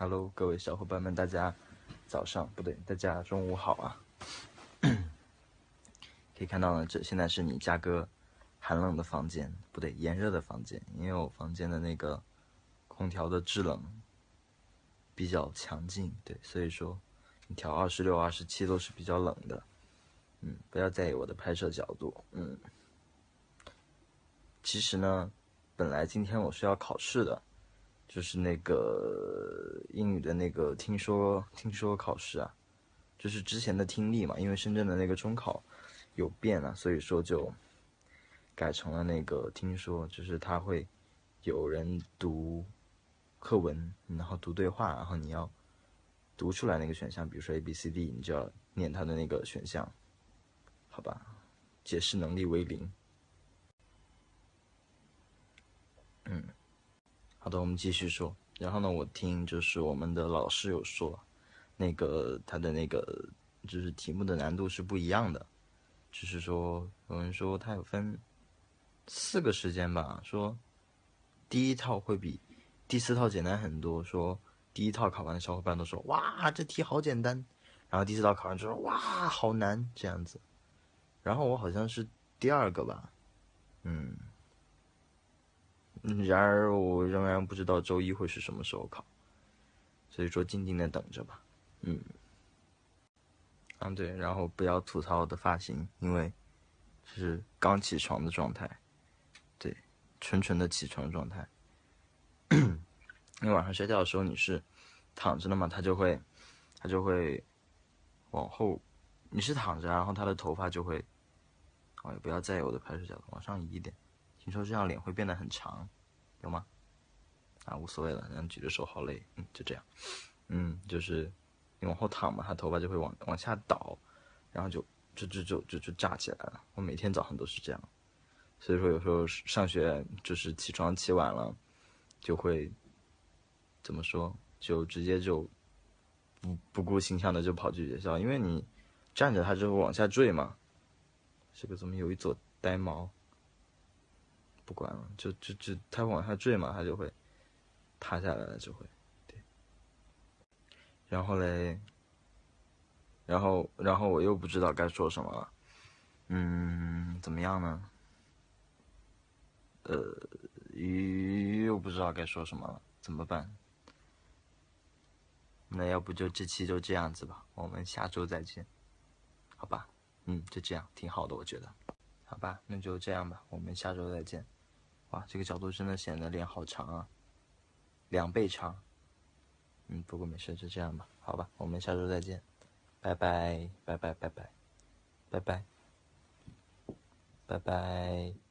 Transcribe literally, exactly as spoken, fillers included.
Hello，各位小伙伴们，大家早上不对，大家中午好啊！可以看到呢，这现在是你嘉哥寒冷的房间，不对，炎热的房间，因为我房间的那个空调的制冷比较强劲，对，所以说你调二十六、二十七都是比较冷的。嗯，不要在意我的拍摄角度。嗯，其实呢，本来今天我是要考试的。就是那个英语的那个听说听说考试啊，就是之前的听力嘛，因为深圳的那个中考有变了，所以说就改成了那个听说，就是他会有人读课文，然后读对话，然后你要读出来那个选项，比如说 A B C D， 你就要念它的那个选项，好吧？解释能力为零。嗯，好的，我们继续说。然后呢，我听就是我们的老师有说，那个他的那个就是题目的难度是不一样的，就是说有人说他有分四个时间吧，说第一套会比第四套简单很多，说第一套考完的小伙伴都说哇这题好简单，然后第四套考完就说哇好难这样子，然后我好像是第二个吧，嗯。然而我仍然不知道周一会是什么时候考，所以说静静的等着吧。嗯，啊对，然后不要吐槽我的发型，因为是刚起床的状态，对，纯纯的起床状态。因为晚上睡觉的时候你是躺着的嘛，它就会，它就会往后，你是躺着，然后他的头发就会，哦，也不要在意我的拍摄角度，往上移一点。听说这样脸会变得很长，有吗？啊，无所谓了，然后举着手好累，嗯，就这样，嗯，就是你往后躺嘛，他头发就会往往下倒，然后就就就就就就炸起来了。我每天早上都是这样，所以说有时候上学就是起床起晚了，就会怎么说，就直接就不不顾形象的就跑去学校，因为你站着它就会往下坠嘛。这个怎么有一撮呆毛？不管了，就就就它往下坠嘛，它就会塌下来了，就会对。然后嘞，然后然后我又不知道该说什么了。嗯，怎么样呢？呃，又不知道该说什么了，怎么办？那要不就这期就这样子吧，我们下周再见，好吧？嗯，就这样，挺好的，我觉得。好吧，那就这样吧，我们下周再见。哇，这个角度真的显得脸好长啊，两倍长。嗯，不过没事，就这样吧，好吧，我们下周再见，拜拜，拜拜，拜拜，拜拜，拜拜。